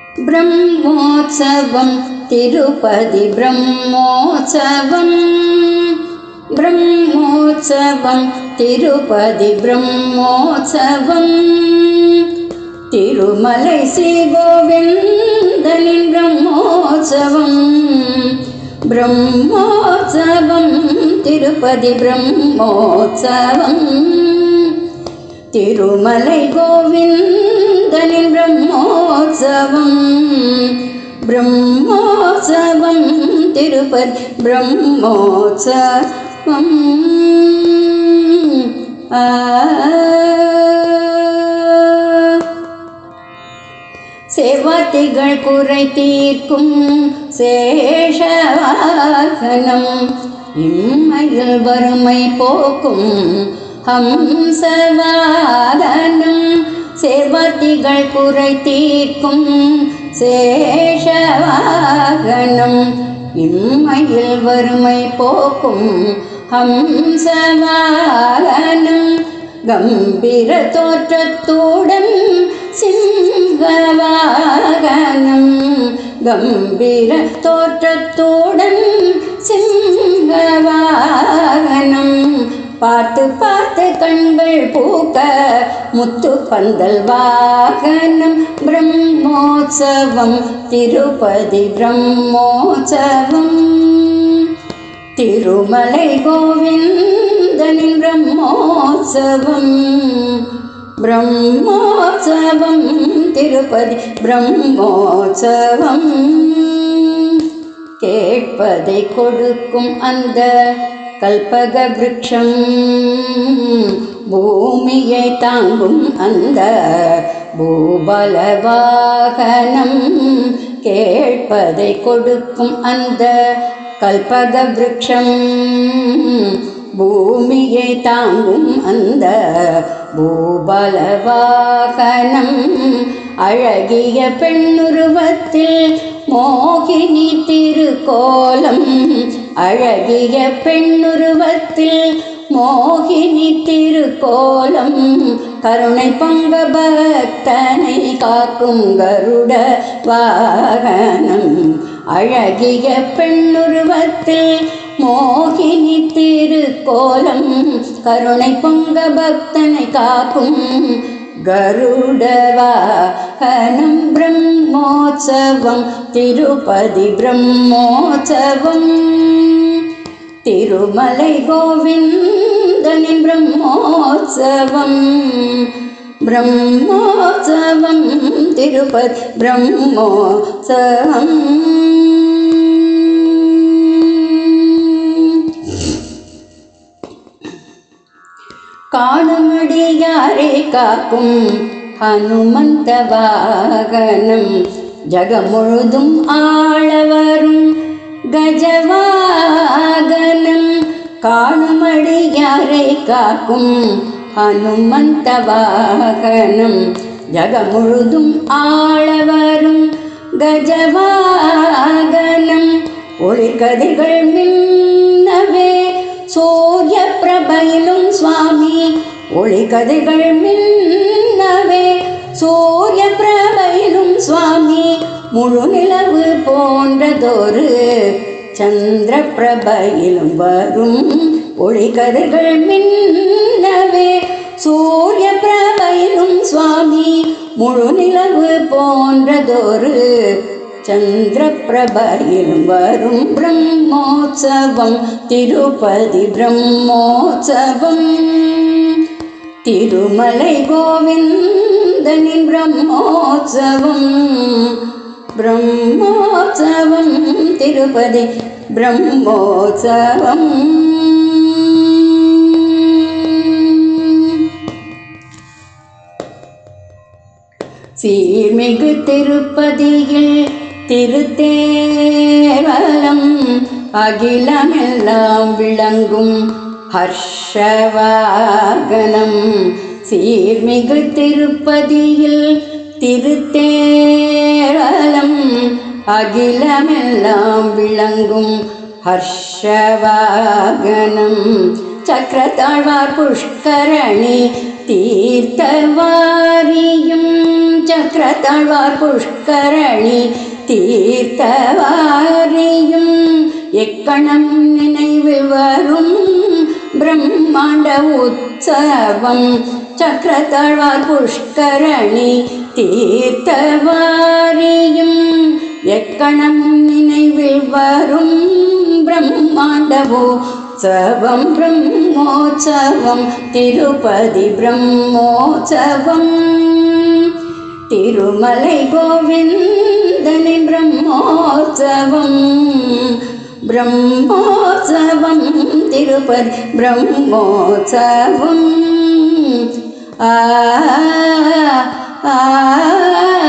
ब्रह्मोत्सवं तिरुपति ब्रह्मोत्सवं ब्रह्मोत्सवं तिरुपति ब्रह्मोत्सवं तिरुमलै श्री गोविन्दनिन ब्रह्मोत्सवं ब्रह्मोत्सवं तिरुपति ब्रह्मोत्सवं तिरुमलै गोविन्दनिन ब्रह्मोत्सवं ब्रह्मोत्सवं तिरुपति ब्रह्मोत्सवं सेवातिगळ कुறை தீர்க்கும் சேஷவாகனம் இம்மையில் வறுமை போக்கும் ஹம்சவாகனம் सेवातिगळ कुறை தீர்க்கும் சேஷவாகனம் இம்மையில் வறுமை போக்கும் ஹம்சவாகனம் गंभीर तोற்றத்துடன் சிங்கவாகனம் गंभीर தோற்றத்துடன் சிங்கவாகனம் பார்த்து பார்த்து கண்கள் பூக்க முத்து பந்தல் வாகனம் பிரம்மோற்சவம் திருப்பதி பிரம்மோற்சவம் तिरुमलै गोविन्दनिन ब्रह्मोत्सवं ब्रह्मोत्सवं तिरुपति ब्रह्मोत्सवं கேட்பதை கொடுக்கும் அந்த கல்பக விருட்சம் பூமியை தாங்கும் அந்த பூபல வாகனம் கேட்பதை கொடுக்கும் அந்த கல்பக விருட்சம் பூமியை தாங்கும் அந்த பூபல வாகனம் அழகிய பெண்ணுருவத்தில் மோகினி திருக்கோலம் அழகிய பெண்ணுருவத்தில் மோகினி திருக்கோலம் கருணை பொங்க பக்தனை காக்கும் கருட வாகனம் அழகிய பெண்ணுருவத்தில் மோகினி திருக்கோலம் கருணை பொங்க பக்தனை காக்கும் கருட வாகனம் பிரம்மோற்சவம் திருப்பதி பிரம்மோற்சவம் तिरुमलै गोविन्दनिन ब्रह्मोत्सवं ब्रह्मोत्सवं तिरुपति ब्रह्मोत्सवं काणुमडियारे काக்கும் हनुमंत वाहनम जगमुழுதும் ஆளவரும் गजवागनं काणुमडियारे काக்கும் हनुमंत वाहनं जगमुழுதும் ஆளவரும் गजवागनं ஒளிக்கதிர்கள் மின்னவே சூரிய பிரபையிலும் சுவாமி ஒளிக்கதிர்கள் மின்னவே சூரிய பிரபையிலும் சுவாமி முழு நிலவு போன்றதொரு சந்திர பிரபையிலும் வரும் ஒளிக்கதிர்கள் மின்னவே சூரிய பிரபையிலும் சுவாமி முழு நிலவு போன்றதொரு சந்திர பிரபையிலும் வரும் பிரம்மோற்சவம் திருப்பதி பிரம்மோற்சவம் तिरुमलै गोविन्दनिन ब्रह्मोत्सवं ब्रह्मोत्सवं तिरुपति ब्रह्मोत्सवं சீர்மிகு திருப்பதியில் திருத்தேவலம் அகிலமெல்லாம் விளங்கும் ஹர்ஷவாகனம் சீர்மிகு திருப்பதியில் திருத்தேவலம் அகிலமெல்லாம் விளங்கும் ஹர்ஷவாகனம் சக்கரத்தாழ்வார் புஷ்கரணி தீர்த்தவாரியும் சக்கரத்தாழ்வார் புஷ்கரணி தீர்த்தவாரியும் எக்கணம் நினைவில் வரும் பிரம்மாண்ட உற்சவம் சக்கரத்தாழ்வார் புஷ்கரணி தீர்த்தவாரியும் எக்கணம் நினைவில் வரும் பிரம்மாண்ட உற்சவம் பிரம்மோற்சவம் திருப்பதி பிரம்மோற்சவம் திருமலை கோவிந்தனின் பிரம்மோற்சவம் பிரம்மோற்சவம் திருப்பதி பிரம்மோற்சவம் ஆ